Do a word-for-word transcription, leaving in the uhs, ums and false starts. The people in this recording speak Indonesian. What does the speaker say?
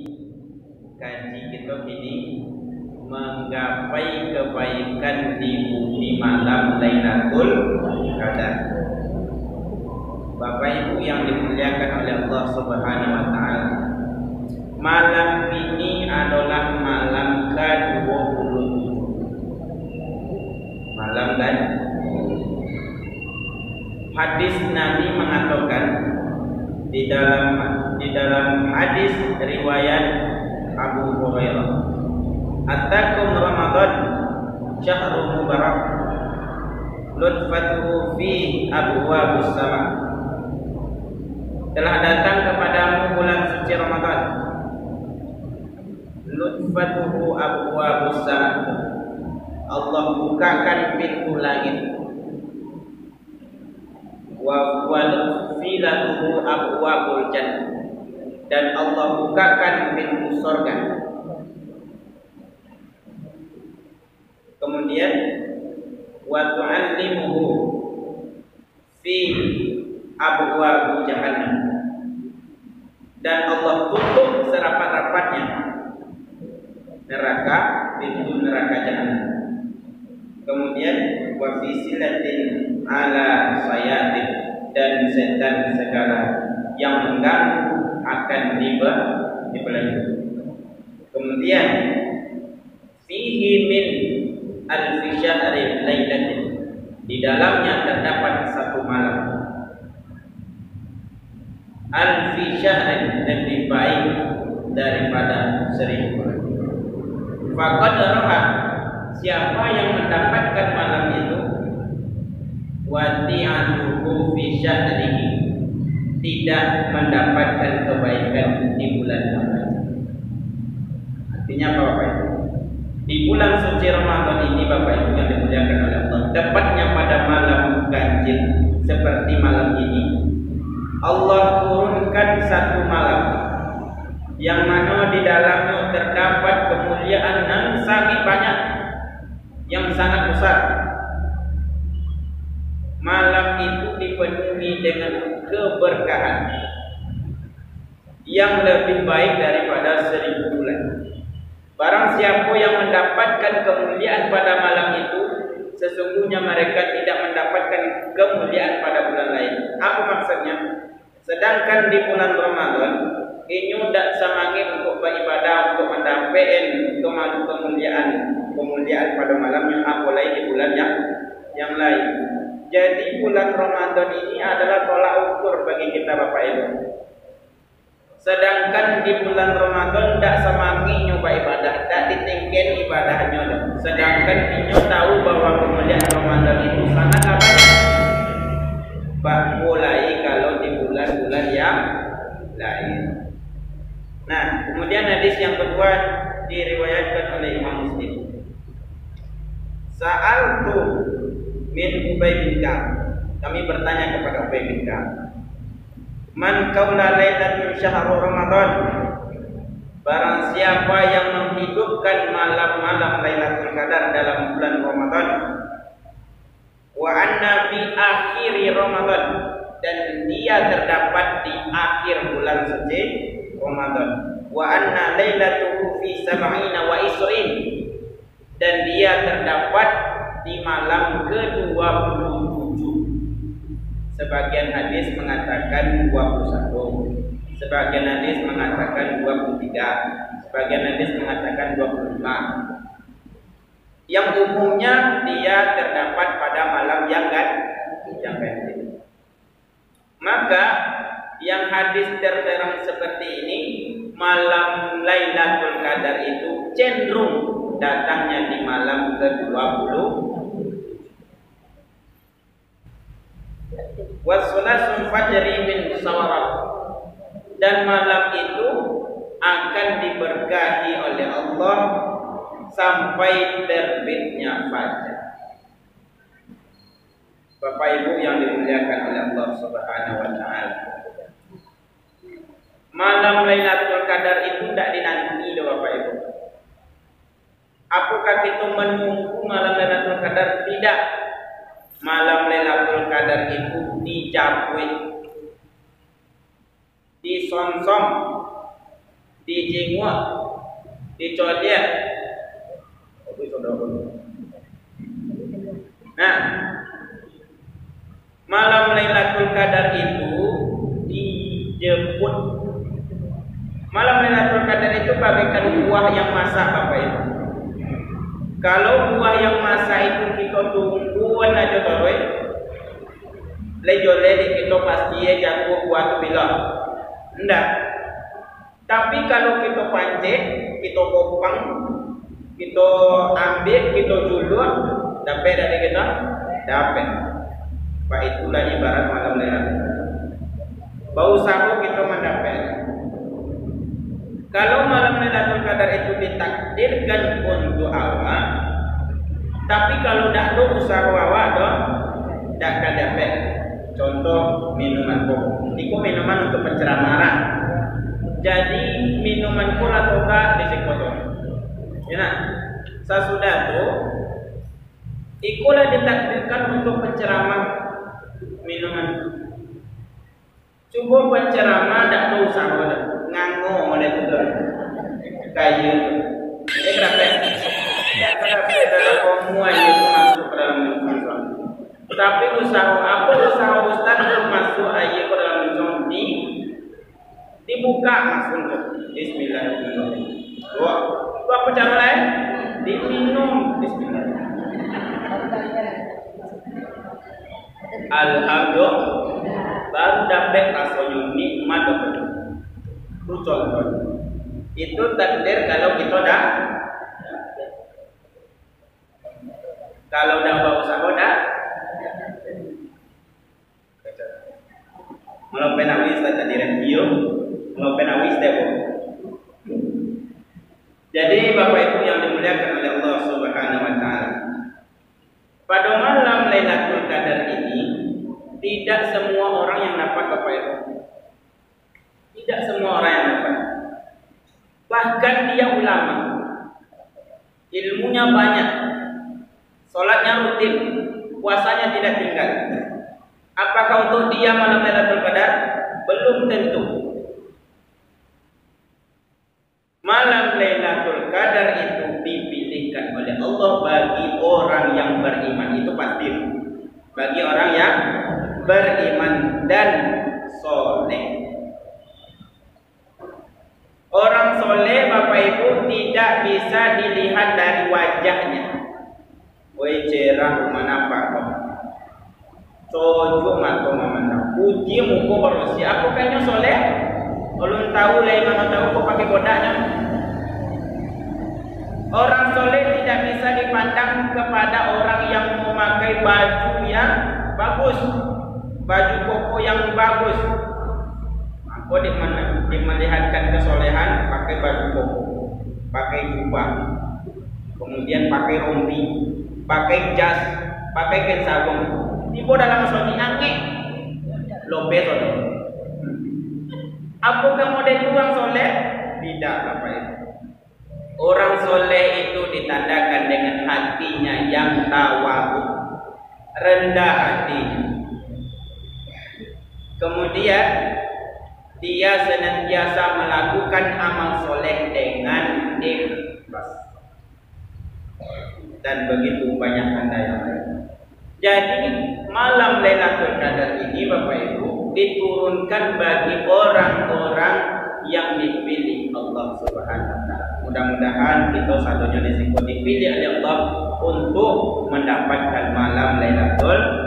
kaji kita ini menggapai kebaikan di bumi malam Lailatul Qadar. Bapak Ibu yang dimuliakan oleh Allah Subhanahu wa taala, malam ini adalah malam ke dua puluh tujuh. Malam dan hadis Nabi mengatakan di dalam di dalam hadis riwayat Abu Hurairah, "Atakum Ramadan syahrul mubarak lutfatuhu fi abwabus sama." Telah datang kepadamu bulan suci Ramadan, lutfatuhu abwabus sama. Allah bukakan pintu langit. Wa filatuhu abwabul jannah, dan Allah bukakan pintu surga. Kemudian wa tu'allimuhu fi abwabi jahannam, dan Allah tutup serapat-rapatnya neraka, pintu neraka jahannam. Kemudian wa fi silatin ala sayatin, dan setan segala yang mengganggu akan dibelenggu. Kemudian fihi min alfi syahrin lailatin, di dalamnya terdapat satu malam. Alfi syahrin, lebih baik daripada seribu bulan. Faqad raha, siapa yang mendapatkan malam itu, wati'atuhu fi syahrihi, tidak mendapatkan kebaikan di bulan Ramadan. Artinya apa Bapak Ibu? Di bulan suci Ramadan ini Bapak Ibu yang dimuliakan oleh Allah, tepatnya pada malam ganjil seperti malam ini, Allah turunkan satu malam yang mana di dalamnya terdapat kemuliaan yang sangat banyak, yang sangat besar. Malam itu dipenuhi dengan keberkahan yang lebih baik daripada seribu bulan. Barang siapa yang mendapatkan kemuliaan pada malam itu, sesungguhnya mereka tidak mendapatkan kemuliaan pada bulan lain. Apa maksudnya? Sedangkan di bulan Ramadan ini tidak semangat untuk beribadah, untuk mendapatkan kemuliaan kemuliaan pada malamnya, apalagi di bulan yang yang lain. Jadi bulan Ramadan ini adalah tolak ukur bagi kita Bapak Ibu. Sedangkan di bulan Ramadan tidak semangat nyoba ibadah, tidak ditinggikan ibadahnya. Sedangkan kita tahu bahwa kemuliaan Ramadan itu sangatlah banyak. Mulai kalau di bulan-bulan yang lain. Nah, kemudian hadis yang kedua diriwayatkan oleh Imam Muslim. Sa'altu min Ubay bin Ka'ab, kami bertanya kepada Ubay bin Ka'ab, man qaula lailatul syahrul Ramadan, barang siapa yang menghidupkan malam-malam Lailatul Qadar dalam bulan Ramadan, wa anna fi akhiri Ramadan, dan dia terdapat di akhir bulan suci Ramadan, wa anna lailatuhu fi sab'ina wa isrin, dan dia terdapat di malam ke dua puluh tujuh. Sebagian hadis mengatakan dua puluh satu, sebagian hadis mengatakan dua puluh tiga, sebagian hadis mengatakan dua puluh lima. Yang umumnya dia terdapat pada malam yang yang ganjil. Maka yang hadis terterang seperti ini, malam Lailatul Qadar itu cenderung datangnya di malam ke dua puluh. Wasulasul fajri min sawarat, dan malam itu akan diberkahi oleh Allah sampai terbitnya fajar. Bapak Ibu yang dimuliakan oleh Allah Subhanahu wa taala, malam Lailatul Qadar itu tidak dinanti loh Bapak Ibu. Apakah kita menunggu malam Lailatul Qadar? Tidak. Malam Lailatul Qadar itu dicapai, disonsong, dijenguk, dicoliak. Nah, malam Lailatul Qadar itu dijemput. Malam Lailatul Qadar itu bagaikan buah yang masak, Bapak Ibu. Kalau buah yang masak itu kita tungguan aja terus, lejole kita pasti jatuh buah tu bila. Enggak. Tapi kalau kita pancet, kita kopang, kita ambil, kita julur, dapat dari kita, dapat. Pak itulah ibarat malam Lailatul Qadar. Bau sabu kita mendapat. Kalau malam Lailatul Qadar itu ditakdirkan untuk awak, tapi kalau tidak ada usaha awak dong, tidak akan dapat. Contoh minuman kopi. Itu minuman untuk penceramaran. Jadi minuman kola toka disikotor. Ya, sesudah itu, ikulah ditakdirkan untuk penceramah minuman. Cuba penceramah tidak tahu usaha dah, nganggo oleh itu kaya. Ini kenapa? Kenapa dalam semua itu masuk ke dalam minuman? Tapi usaha apa usaha Ustaz untuk masuk ayat ke dalam minuman ini dibuka masuk. Bismillahirrahmanirrahim. Wah, itu apa cara lain? Diminum. Bismillahirrahmanirrahim. Alhamdulillah. Baru dapat rasanya nikmat betul. Itu contoh. Itu takdir kalau kita dah. Kalau dah bawa usaha dah. Kalau penawis tak di radio, kalau penawis deh. Jadi Bapak Ibu yang dimuliakan oleh Allah Subhanahu Wa Taala, pada malam Lailatul Qadar ini tidak semua orang yang dapat, Bapak Ibu. Tidak semua orang yang dapat. Bahkan dia ulama, ilmunya banyak, sholatnya rutin, puasanya tidak tinggal. Apakah untuk dia malam Lailatul Qadar? Belum tentu. Malam Lailatul Qadar itu dipilihkan oleh Allah bagi orang yang beriman, itu pasti. Bagi orang yang beriman dan soleh. Orang soleh, Bapak Ibu, tidak bisa dilihat dari wajahnya. Woi cerah mana pak? Cojo mata mana? Uji muka berosi. Aku kayaknya soleh. Kalau tahu lah, mana tahu kau pakai bodanya. Orang soleh tidak bisa dipandang kepada orang yang memakai baju yang bagus, baju koko yang bagus. Aku dimana dimelihatkan kesolehan pakai baju koko, pakai jubah, kemudian pakai rompi, pakai jas, pakai kain sarung. Tiba dalam suami angin, lopet atau apakah model orang soleh? Tidak, Bapak Ibu. Orang soleh itu ditandakan dengan hatinya yang tawadhu, rendah hati. Kemudian dia senantiasa melakukan amal soleh dengan ikhlas. Dan begitu banyak tanda yang lain. Jadi malam Lailatul Qadar ini, Bapak Ibu, diturunkan bagi orang-orang yang dipilih Allah Subhanahu Wa Taala. Mudah-mudahan kita satunya disebut dipilih oleh Allah untuk mendapatkan malam Lailatul